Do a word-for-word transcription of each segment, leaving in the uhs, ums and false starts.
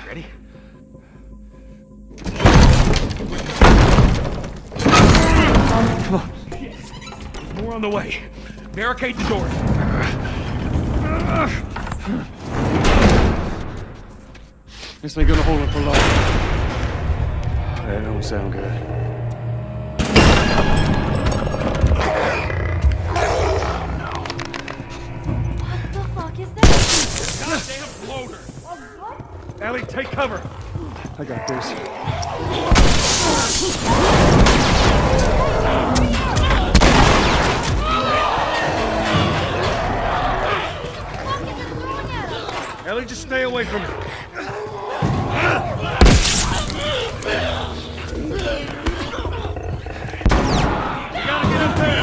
Ready? Come on. More on the way. Barricade the doors. This ain't gonna hold it for long. That don't sound good. What the fuck is that? Goddamn bloater! Ellie, take cover! I got this. Ellie, just stay away from it. You gotta get up there!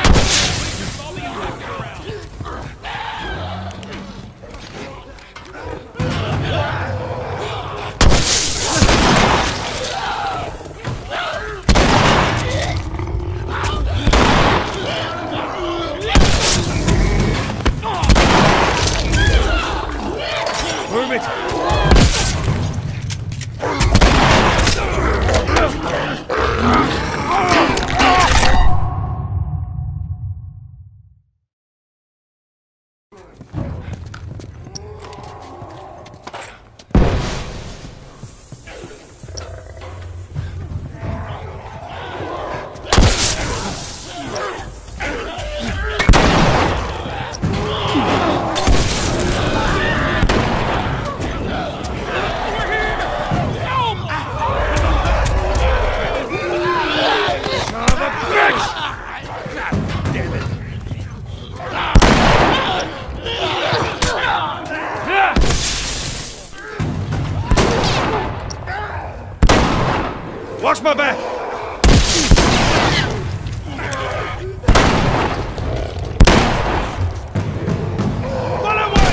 Move it! Watch my back! Run away!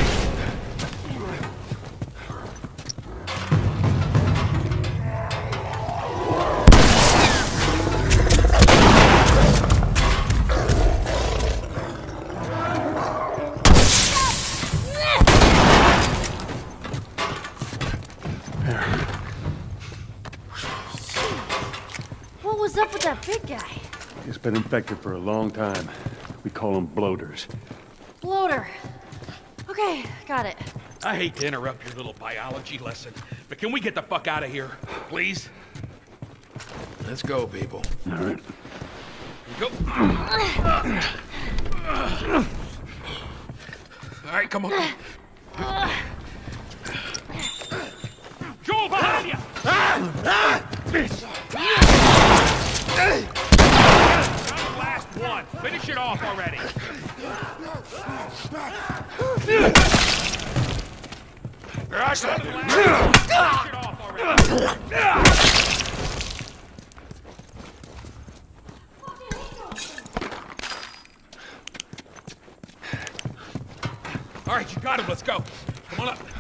What was up with that big guy? He's been infected for a long time. We call them bloaters. Bloater. Okay, got it. I hate to interrupt your little biology lesson, but can we get the fuck out of here, please? Let's go, people. All right. Go. All right, come on. Joel, behind you! Bitch! Not the last one. Finish it off already. Not the last one. Finish it off already. All right, you got him. Let's go. Come on up.